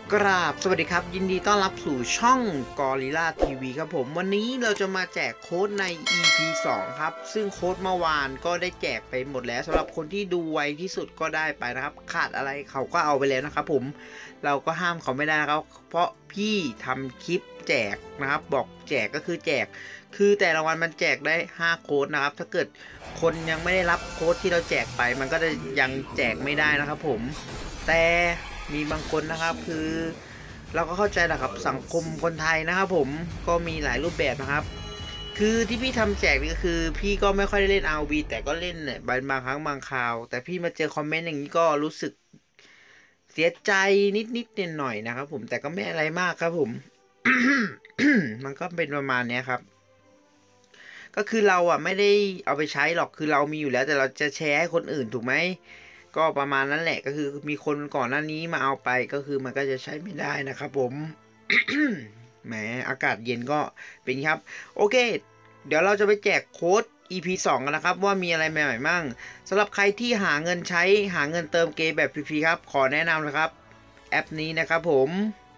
กราบสวัสดีครับยินดีต้อนรับสู่ช่องกอริลลาทีวีครับผมวันนี้เราจะมาแจกโค้ดใน EP 2ครับซึ่งโค้ดเมื่อวานก็ได้แจกไปหมดแล้วสำหรับคนที่ดูไวที่สุดก็ได้ไปนะครับขาดอะไรเขาก็เอาไปแล้วนะครับผมเราก็ห้ามเขาไม่ได้นะครับเพราะพี่ทำคลิปแจกนะครับบอกแจกก็คือแจกคือแต่ละวันมันแจกได้5โค้ดนะครับถ้าเกิดคนยังไม่ได้รับโค้ดที่เราแจกไปมันก็จะยังแจกไม่ได้นะครับผมแต่มีบางคนนะครับคือเราก็เข้าใจแหละครับสังคมคนไทยนะครับผมก็มีหลายรูปแบบนะครับคือที่พี่ทำแจกนี่ก็คือพี่ก็ไม่ค่อยได้เล่น ROV แต่ก็เล่นเนี่ยบางครั้งบางคราวแต่พี่มาเจอคอมเมนต์อย่างนี้ก็รู้สึกเสียใจนิดหน่อยๆนะครับผมแต่ก็ไม่อะไรมากครับผม มันก็เป็นประมาณนี้ครับก็คือเราอ่ะไม่ได้เอาไปใช้หรอกคือเรามีอยู่แล้วแต่เราจะแชร์ให้คนอื่นถูกไหมก็ประมาณนั้นแหละก็คือมีคนก่อนหน้านี้มาเอาไปก็คือมันก็จะใช้ไม่ได้นะครับผม แหมอากาศเย็นก็เป็นครับโอเคเดี๋ยวเราจะไปแจกโค้ด EP 2กันนะครับว่ามีอะไรใหม่ๆมั่งสำหรับใครที่หาเงินใช้หาเงินเติมเกมแบบฟรีๆครับขอแนะนำนะครับแอปนี้นะครับผม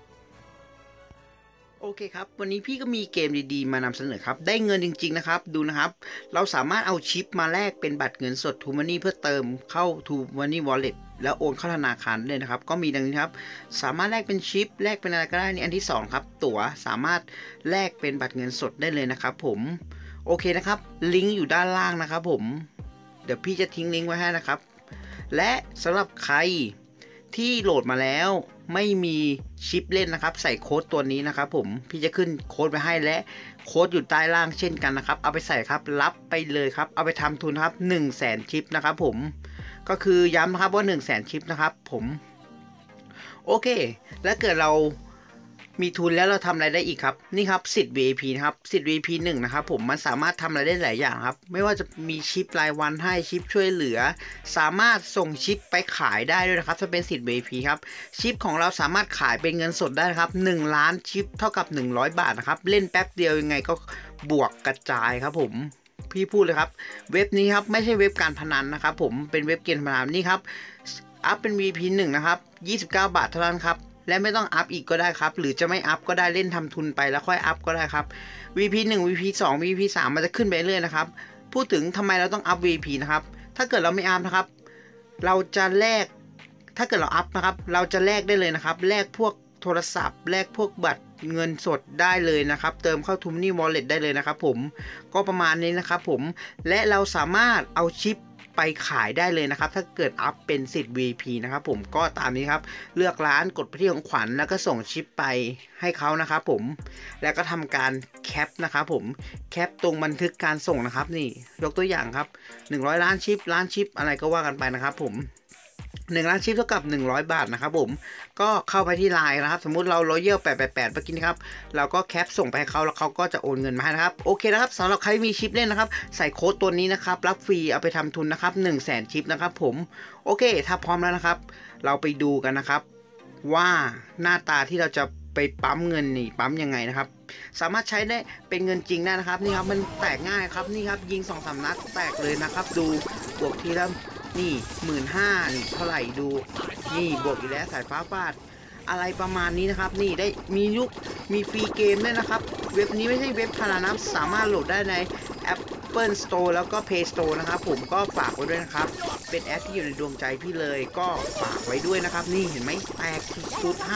โอเคครับวันนี้พี่ก็มีเกมดีๆมานำเสนอครับได้เงินจริงๆนะครับดูนะครับเราสามารถเอาชิปมาแลกเป็นบัตรเงินสด True Money เพื่อเติมเข้า True Money Wallet แล้วโอนเข้าธนาคารเลยนะครับก็มีดังนี้ครับสามารถแลกเป็นชิปแลกเป็นอะไรก็ได้นี่อันที่2ครับตั๋วสามารถแลกเป็นบัตรเงินสดได้เลยนะครับผมโอเคนะครับลิงก์อยู่ด้านล่างนะครับผมเดี๋ยวพี่จะทิ้งลิงก์ไว้ให้นะครับและสำหรับใครที่โหลดมาแล้วไม่มีชิปเล่นนะครับใส่โค้ดตัวนี้นะครับผมพี่จะขึ้นโค้ดไว้ให้และโค้ดอยู่ใต้ล่างเช่นกันนะครับเอาไปใส่ครับรับไปเลยครับเอาไปทำทุนครับ100,000 ชิปนะครับผมก็คือย้ำนะครับว่า100,000 ชิปนะครับผมโอเคแล้วเกิดเรามีทุนแล้วเราทำอะไรได้อีกครับนี่ครับสิทธิ์ VIP นะครับสิทธิ์ VIP 1นะครับผมมันสามารถทำอะไรได้หลายอย่างครับไม่ว่าจะมีชิปรายวันให้ชิปช่วยเหลือสามารถส่งชิปไปขายได้ด้วยนะครับถ้าเป็นสิทธิ์ VIP ครับชิปของเราสามารถขายเป็นเงินสดได้ครับ1ล้านชิปเท่ากับ100 บาทนะครับเล่นแป๊บเดียวยังไงก็บวกกระจายครับผมพี่พูดเลยครับเว็บนี้ครับไม่ใช่เว็บการพนันนะครับผมเป็นเว็บเกมพนันนี่ครับอัพเป็น VIP 1นะครับ29 บาทเท่านั้นครับและไม่ต้องอัพอีกก็ได้ครับหรือจะไม่อัพก็ได้เล่นทำทุนไปแล้วค่อยอัพก็ได้ครับ VP 1 VP 2 VP 3มันจะขึ้นไปเรื่อยนะครับพูดถึงทำไมเราต้องอัพ VP นะครับถ้าเกิดเราไม่อัพนะครับเราจะแลกถ้าเกิดเราอัพนะครับเราจะแลกได้เลยนะครับแลกพวกโทรศัพท์แลกพวกบัตรเงินสดได้เลยนะครับเติมเข้า True Wallet ได้เลยนะครับผมก็ประมาณนี้นะครับผมและเราสามารถเอาชิปไปขายได้เลยนะครับถ้าเกิดอัพเป็นสิทธิ์ VIP นะครับผมก็ตามนี้ครับเลือกร้านกดไปที่ของขวัญแล้วก็ส่งชิปไปให้เขานะครับผมแล้วก็ทำการแคปนะครับผมแคปตรงบันทึกการส่งนะครับนี่ยกตัวอย่างครับ100ล้านชิปอะไรก็ว่ากันไปนะครับผม1ล้านชิปเท่ากับ100 บาทนะครับผมก็เข้าไปที่ไลน์นะครับสมมุติเราRoyal 888เมื่อกี้นะครับเราก็แคปส่งไปให้เขาแล้วเขาก็จะโอนเงินมาให้นะครับโอเคนะครับสำหรับใครมีชิปเล่นนะครับใส่โค้ดตัวนี้นะครับรับฟรีเอาไปทำทุนนะครับ100,000 ชิปนะครับผมโอเคถ้าพร้อมแล้วนะครับเราไปดูกันนะครับว่าหน้าตาที่เราจะไปปั๊มเงินนี่ปั๊มยังไงนะครับสามารถใช้ได้เป็นเงินจริงได้นะครับนี่ครับมันแตกง่ายครับนี่ครับยิง2-3 นัดแตกเลยนะครับดูบวกทีละนี่15,000นี่เท่าไหร่ดูนี่บวกอีกแล้วสายฟ้าฟาดอะไรประมาณนี้นะครับนี่ได้มียุคมีฟรีเกมด้วยนะครับเว็บนี้ไม่ใช่เว็บพนันนะสามารถโหลดได้ใน Apple Store แล้วก็ Play Store นะครับผมก็ฝากไว้ด้วยนะครับเป็นแอปที่อยู่ในดวงใจพี่เลยก็ฝากไว้ด้วยนะครับนี่เห็นไหมแตกสุดๆ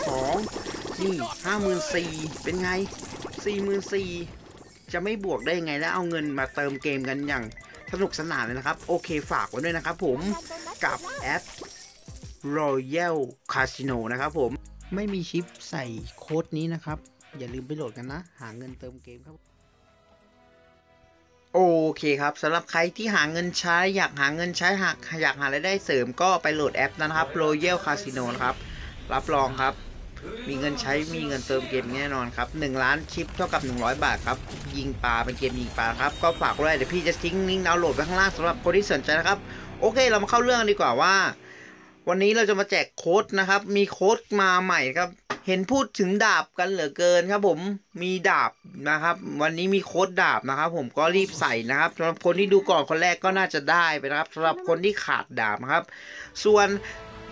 52,000นี่54,000เป็นไง44,000จะไม่บวกได้ยังไงแล้วเอาเงินมาเติมเกมกันอย่างสนุกสนานเลยนะครับโอเคฝากไว้ด้วยนะครับผมกับแอป Royal Casino นะครับผมไม่มีชิปใส่โค้ดนี้นะครับอย่าลืมไปโหลดกันนะหาเงินเติมเกมครับโอเคครับสำหรับใครที่หาเงินใช้อยากหาเงินใช้อยากหารายได้เสริมก็ไปโหลดแอปนะครับ Royal Casino นะครับรับรองครับมีเงินใช้มีเงินเติมเกมแน่นอนครับ1ล้านชิปเท่ากับ100 บาทครับยิงปลาเป็นเกมยิงปลาครับก็ฝากไว้เดี๋ยวพี่จะทิ้งลิงก์ดาวน์โหลดไว้ข้างล่างสำหรับคนที่สนใจนะครับโอเคเรามาเข้าเรื่องดีกว่าว่าวันนี้เราจะมาแจกโค้ดนะครับมีโค้ดมาใหม่ครับเห็นพูดถึงดาบกันเหลือเกินครับผมมีดาบนะครับวันนี้มีโค้ดดาบนะครับผมก็รีบใส่นะครับสำหรับคนที่ดูก่อนคนแรกก็น่าจะได้ไปนะครับสำหรับคนที่ขาดดาบนะครับส่วน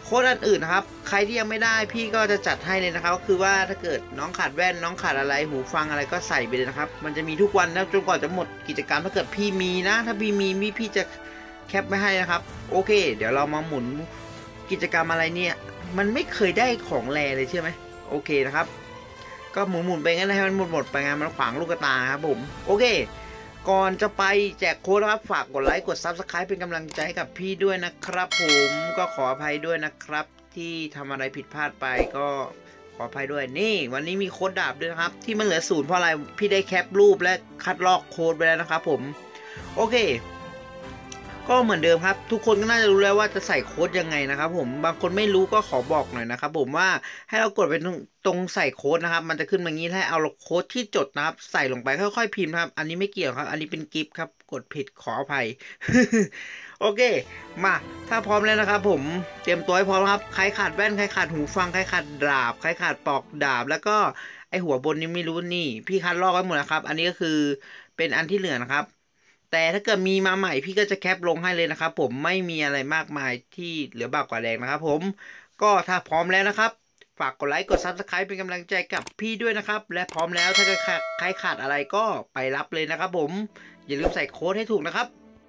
โค้ดอันอื่นนะครับใครที่ยังไม่ได้พี่ก็จะจัดให้เลยนะครับก็คือว่าถ้าเกิดน้องขาดแว่นน้องขาดอะไรหูฟังอะไรก็ใส่ไปเลยนะครับมันจะมีทุกวันนะจนกว่าจะหมดกิจกรรมถ้าเกิดพี่มีนะถ้าพี่มีพี่จะแคปไม่ให้นะครับโอเคเดี๋ยวเรามาหมุนกิจกรรมอะไรเนี่ยมันไม่เคยได้ของแรเลยใช่ไหมโอเคนะครับก็หมุนไปงั้นให้มันหมดไปงั้นมันขวางลูกตาครับผมโอเคก่อนจะไปแจกโค้ดนะครับฝากกดไลค์กด Subscribe เป็นกำลังใจให้กับพี่ด้วยนะครับผมก็ขออภัยด้วยนะครับที่ทำอะไรผิดพลาดไปก็ขออภัยด้วยนี่วันนี้มีโค้ดดาบด้วยนะครับที่มันเหลือ0เพราะอะไรพี่ได้แคปรูปและคัดลอกโค้ดไปแล้วนะครับผมโอเคก็เหมือนเดิมครับทุกคนก็น่าจะรู้แล้วว่าจะใส่โค้ดยังไงนะครับผมบางคนไม่รู้ก็ขอบอกหน่อยนะครับผมว่าให้เรากดไปตรงใส่โค้ดนะครับมันจะขึ้นมางี้ให้เอาโค้ดที่จดนะครับใส่ลงไปค่อยๆพิมพ์ครับอันนี้ไม่เกี่ยวครับอันนี้เป็นกิฟต์ครับกดผิดขออภัย โอเคมาถ้าพร้อมแล้วนะครับผมเตรียมตัวให้พร้อมครับใครขาดแว่นใครขาดหูฟังใครขาดดาบใครขาดปอกดาบแล้วก็ไอหัวบนนี้ไม่รู้นี่พี่คัดลอกไว้หมดนะครับอันนี้ก็คือเป็นอันที่เหลือนะครับแต่ถ้าเกิดมีมาใหม่พี่ก็จะแคปลงให้เลยนะครับผมไม่มีอะไรมากมายที่เหลือบากกว่าแดงนะครับผมก็ถ้าพร้อมแล้วนะครับฝากกดไลค์กด Subscribe เป็นกำลังใจกับพี่ด้วยนะครับและพร้อมแล้วถ้าใครขาดอะไรก็ไปรับเลยนะครับผมอย่าลืมใส่โค้ดให้ถูกนะครับ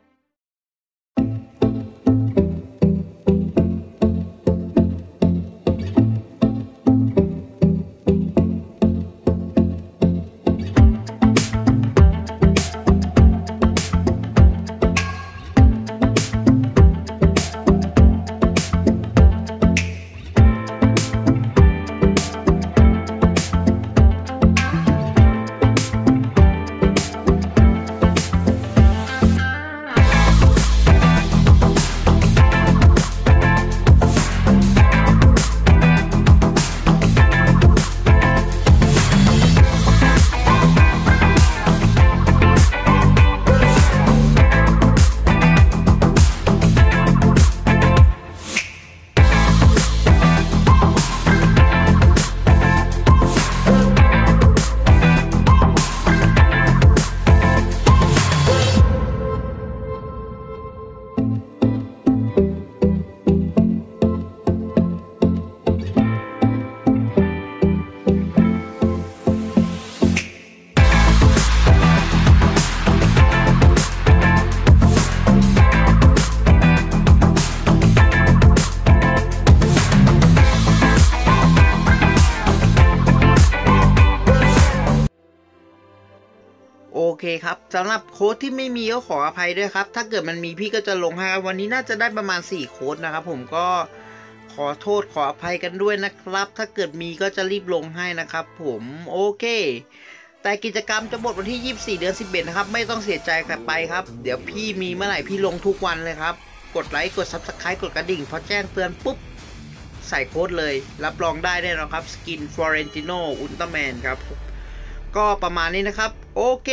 โอเคครับสำหรับโค้ดที่ไม่มีก็ขออภัยด้วยครับถ้าเกิดมันมีพี่ก็จะลงให้วันนี้น่าจะได้ประมาณ4โค้ดนะครับผมก็ขอโทษขออภัยกันด้วยนะครับถ้าเกิดมีก็จะรีบลงให้นะครับผมโอเคแต่กิจกรรมจะหมดวันที่24 เดือน 11นะครับไม่ต้องเสียใจกันไปครับเดี๋ยวพี่มีเมื่อไหร่พี่ลงทุกวันเลยครับกดไลค์กด Subscribe กดกระดิ่งพอแจ้งเตือนปุ๊บใส่โค้ดเลยรับรองได้แน่นอนครับสกินฟลอเรนติโนอุลตร้าแมนครับก็ประมาณนี้นะครับโอเค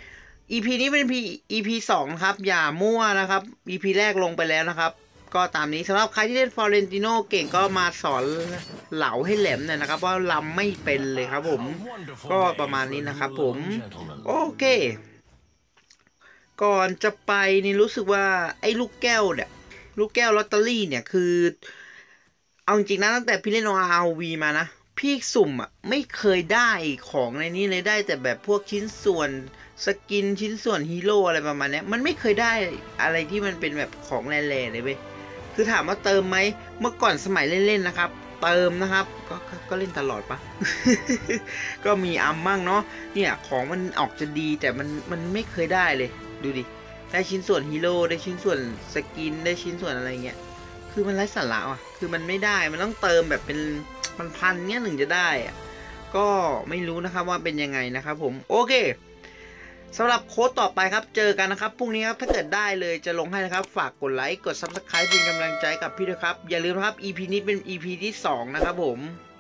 EP นี้เป็น EP 2ครับอย่ามั่วนะครับ EP แรกลงไปแล้วนะครับก็ตามนี้สำหรับใครที่เล่นฟลอเรนติโนเก่งก็มาสอนเหลาให้แหลมหน่อยนะครับว่าลำไม่เป็นเลยครับผมก็ประมาณนี้นะครับผมโอเคก่อนจะไปนี่รู้สึกว่าไอ้ลูกแก้วเนี่ยลูกแก้วลอตเตอรี่เนี่ยคือเอาจริงนะตั้งแต่พี่เล่น ROV มานะพี่สุ่มอ่ะไม่เคยได้ของในนี้เลยได้แต่แบบพวกชิ้นส่วนสกินชิ้นส่วนฮีโร่อะไรประมาณนี้มันไม่เคยได้อะไรที่มันเป็นแบบของแร่ๆเลยเว้ยคือถามว่าเติมไหมเมื่อก่อนสมัยเล่นๆนะครับเติมนะครับก็เล่นตลอดปะ ก็มีอัมมั่งเนาะเนี่ยของมันออกจะดีแต่มันไม่เคยได้เลยดูดิได้ชิ้นส่วนฮีโร่ได้ชิ้นส่วนสกินได้ชิ้นส่วนอะไรเงี้ยคือมันไร้สาระอ่ะคือมันไม่ได้มันต้องเติมแบบเป็นพันๆเงี้ยหนึ่งจะได้อะก็ไม่รู้นะครับว่าเป็นยังไงนะครับผมโอเคสำหรับโค้ดต่อไปครับเจอกันนะครับพรุ่งนี้ครับถ้าเกิดได้เลยจะลงให้นะครับฝากกดไลค์กด Subscribe เป็นกำลังใจกับพี่ด้วยครับอย่าลืมนะครับ EP นี้เป็น EP ที่2นะครับผม